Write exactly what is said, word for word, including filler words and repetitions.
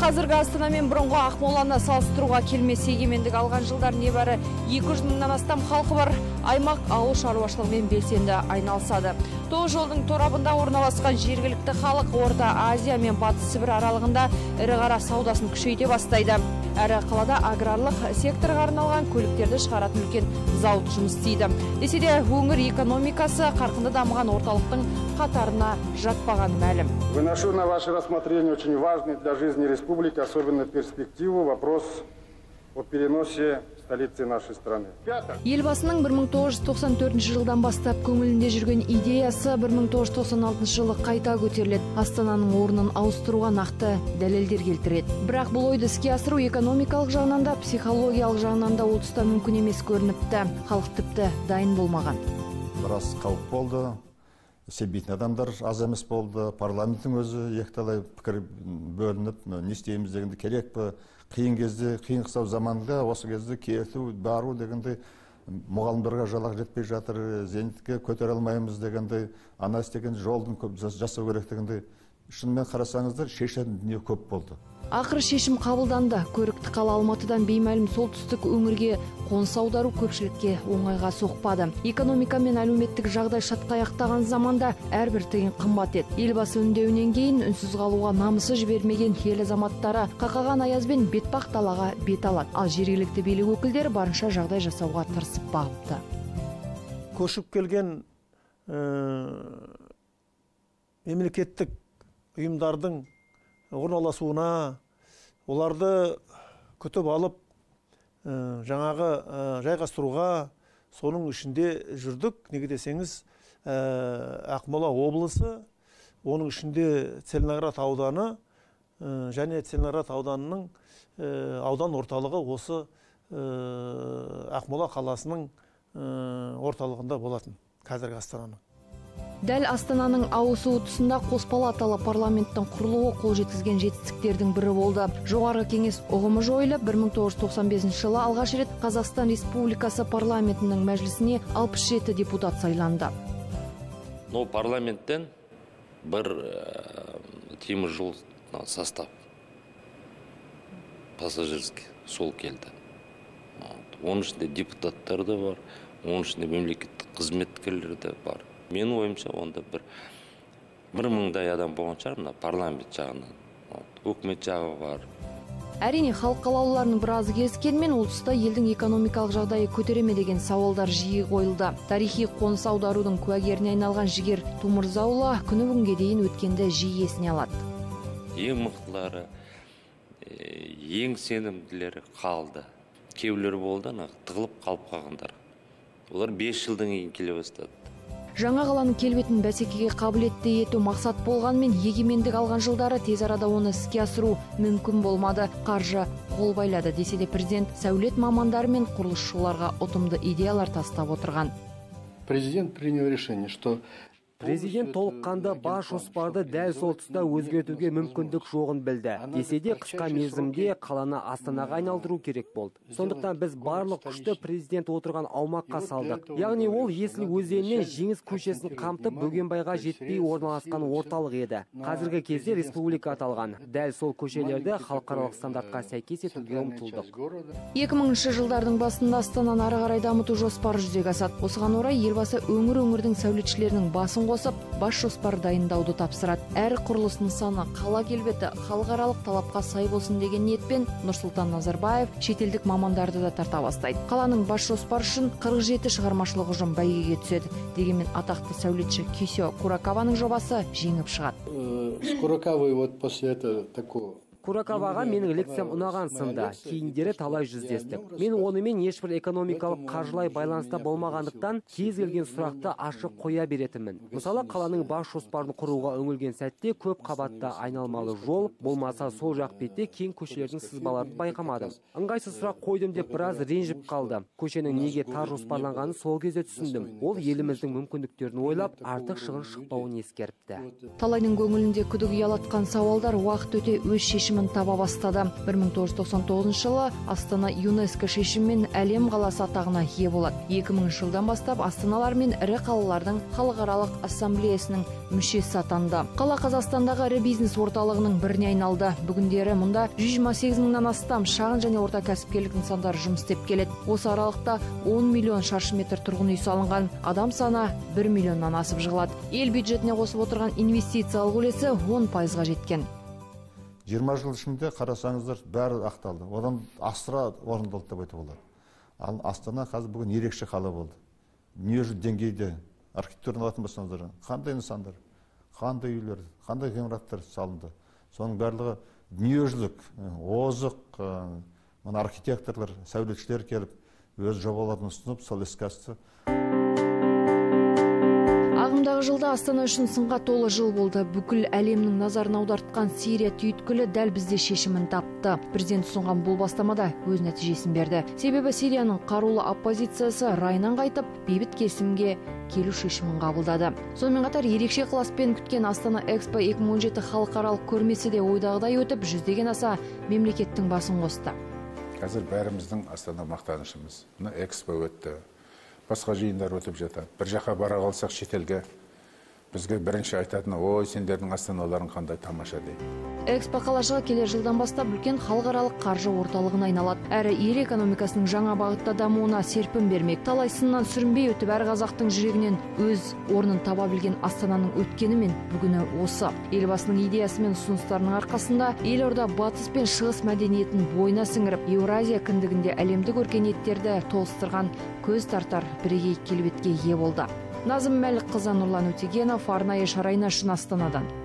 қазіргі Астана мен бұрынғы Ақмоланы салыстыруға келмес, егемендік алған жылдар небәрі екі жүз мыңнан астам халқы бар аймақ ауыл шаруашылығымен белсенді айналысады. Тоғыз жолдың торабында орналасқан жергілікті халық Орта Азия мен Батыс Сібір аралығында ірі қара саудасын күшейте бастайды. Әрі қалада аграрлық секторға арналған көліктерді шығаратын үлкен зауыт жұмыс істейді. Десе де өңір экономикасы қарқынды дамыған орталықтың қатарына жатпаған мәлім. Выношу на ваше рассмотрение очень важный для жизни республики, особенно перспективу, вопрос о переносе столицы нашей страны. Елбасының бір мың тоғыз жүз тоқсан төртінші жылдан бастап көңілінде жүрген идеясы бір мың тоғыз жүз тоқсан алтыншы жылы қайта көтеріледі. Астананың орнын ауыстыруға нақты дәлелдер келтіреді. Бірақ бұл ойды іске асыру экономикалық жағынан да, психологиялық жағынан да ол тұста мүмкін емес көрініпті. Халық тіпті дайын болмаған. Біраз қауіп болды. Себейтін адамдар аз емес болды. Парламенттің өзі екталай пікір бөлініп, не істейміз дегенде керек пе? Қиын кезде, қиын қыстау заманда осы кезде кету, бару дегенде мұғалімдерге жалақы жетпей жатыр, зейнетке көтере алмаймыз дегенде, ана істеген жолдың жасау керек дегенде, шынымен қарасаңыздар шешетін дүние көп болды. Ақыры шешім қабылданды. Көрікті қала Алматыдан беймәлім солтүстік өңірге қоныс аудару көпшілікке оңайға соқпады. Экономика мен әлеуметтік жағдай шатқаяқтаған заманда әрбір тиын қымбат еді. Елбасы үндеуінен кейін үнсіз қалуға намысы жібермеген ел азаматтары қақаған аязбен бетпақ далаға бет алады. Ал жергілікті билік өкілдері барынша жағдай жасауға тырысып бағыпты. Көшіп келген мемлекеттік ұйымдардың орналасуына, оларды күтіп алып, жаңағы жайғастыруға соның ішінде жүрдік. Неге десеңіз, Ақмола облысы, оның ішінде Целиноград ауданы және Целиноград ауданының аудан орталығы осы Ақмола қаласының орталығында болатын, қазіргі Астананың. Дәл Астананың ауысуы тұсында қос палаталы парламенттің құрылуы қол жеткізген жетістіктердің бірі болды. Жоғарғы кеңес ұғымы жойылып, бір мың тоғыз жүз тоқсан бесінші жылы алғаш рет Қазақстан Республикасы парламентінің мәжілісіне алпыс жеті депутат сайланды. Но парламенттен бір темір жол состав пассажирский сол келді. Оның ішінде депутаттар да бар, оның ішінде мемлекеттік қызметкерлер де бар. Менің ойымша, онда бір бір мыңдай адам болған шығар, мына парламент жағынан, өкімет жағы бар. Әрине, халық қалаулыларының біразы келіскенмен, ол тұста елдің экономикалық жағдайы көтереме деген сауалдар жиі қойылды. Тарихи қоныс аударудың куәгеріне айналған Жігер Тумырзаұлы күні бүгінге дейін өткенді жиі есіне алады. Ең мықтылары, ең сенімділері қалды. Кейбіреулер болды, тығылып қалып қалғандар. Олар бес жылдан кейін келе бастады. Жаңа қаланың келбетін бәсекеге қабілетті ету мақсат болғанмен, егемендік алған жылдары тез арада оны іске асыру мүмкін болмады. Қаржы қол байлады. Десе де президент сәулет мамандары мен құрылысшыларға ұтымды идеялар тастап отырған. Президент принял решение, что Президент толыққанды бас жоспарды дәл сол тұста өзгертуге мүмкіндік жоғын білді. Десе де қысқа мерзімде қаланы Астанаға айналдыру керек болды. Сондықтан біз барлық күшті президент отырған аумаққа салдық. Яғни ол Есіл өзенінен Жеңіс көшесін қамтып Бөгенбайға жетпей орналасқан орталық еді. Қазіргі кезде республика аталған. Дәл сол көшелерді халықаралық стандартқа сәйкес етуге ұмтылдық. екі мыңыншы жылдардың басында Астананы ары қарай дамыту жоспары жүзеге асады. Осыған орай елбасы өңір-өңірдің сәулетшілерінің басын қосып, бас жоспар дайындауды тапсырады. Әр құрылыс нысаны, қала келбеті халықаралық талапқа сай болсын деген ниетпен Нұрсұлтан Назарбаев шетелдік мамандарды да тарта бастайды. Қаланың бас жоспары үшін қырық жеті шығармашылық ұжым бәйгеге түседі. Дегенмен атақты сәулетші Кисё Куракаваның жобасы жеңіп шығады. С Куракавой вот после этого такого Куракаваға менің лекциям ұнаған сынды, кейіндері талай жүздестік. Мен онымен ешбір экономикалық қаржылай байланыста болмағандықтан кез келген сұрақты ашық қоя беретінмін. Мысалы, қаланың бас жоспарын құруға үңілген сәтте көп қабатта айналмалы жол, болмаса сол жақ бетте кең көшелердің сызбаларын байқамадым. Ыңғайсыз сұрақ қойдым деп біраз ренжіп қалды. Көшенің неге тар жоспарланғанын сол кезде түсіндім. Ол еліміздің мүмкіндіктерін ойлап, артық шығын шықпауын ескеріпті. Талайдың көңілінде күдік ұялатқан сауалдар уақыт өте өз шешімін шешімін таба бастады. бір мың тоғыз жүз тоқсан тоғызыншы жылы Астана ЮНЕСКО шешімімен әлем қаласы атағына ие болады. екі мыңыншы жылдан бастап астаналар мен ірі қалалардың халықаралық ассамблеясының мүшесі атанды. Қала Қазақстандағы ірі бизнес орталығының біріне айналды. Бүгіндері мұнда жүз жиырма сегіз мыңнан астам шағын және орта кәсіпкерлік нысандары жұмыс істеп келеді. Осы аралықта он миллион шаршы метр тұрғын үй салынған, адам саны бір миллионнан асып жығылады. Ел бюджетіне қосып отырған инвестициялық үлесі он пайызға жеткен. жиырма жыл ішінде қарасаңыздар бәрі ақталды. Одан асыра орындалды деп айтуға болады. Ал Астана қазір бүгін ерекше қала болды. Дүниежүзілік деңгейде архитектураны алатын болсаңыздар, қандай нысандар, қандай үйлер, қандай ғимараттар салынды. Соның барлығы дүниежүзілік озық мына архитекторлар, сәулетшілер келіп, өз жобаларын ұсынып, сол іске асты. Ағымдағы жылда Астана үшін сынға толы жыл болды. Бүкіл әлемнің назарын аудартқан Сирия түйткілі дәл бізде шешімін тапты. Президент ұсынған бұл бастамада өз нәтижесін берді. Себебі Сирияның қарулы оппозициясы райынан қайтып, бейбіт келісімге келу шешімін қабылдады. Сонымен қатар ерекше ықыласпен күткен Астана Экспо екі мың он жеті халықаралық көрмесі де ойдағыдай өтіп, жүздеген аса мемлекеттің басын қосты. Қазір бәріміздің Астана мақтанышымыз. Мына Экспо өтті. Басқа жиындар өтіп жатады. Бір жаққа бара қалсақ шетелге, бізге бірінші айтатыны, ой, сендердің астаналарың қандай тамаша дейді. Экспо қалашығы келер жылдан бастап үлкен халықаралық қаржы орталығына айналады. Әрі ел экономикасының жаңа бағытта дамуына серпін бермек. Талай сыннан сүрінбей өтіп, әр қазақтың жүрегінен өз орнын таба білген Астананың өткені мен бүгіні осы. Елбасының идеясы мен ұсыныстарының арқасында елорда батыс пен шығыс мәдениетін бойына сіңіріп, Еуразия кіндігінде әлемдік өркениеттерді толыстырған көз тартар бірегей келбетке ие болды. Назым Мәлік қызы, Нұрлан Өтегенов, арнайы шарайна үшін Астанадан.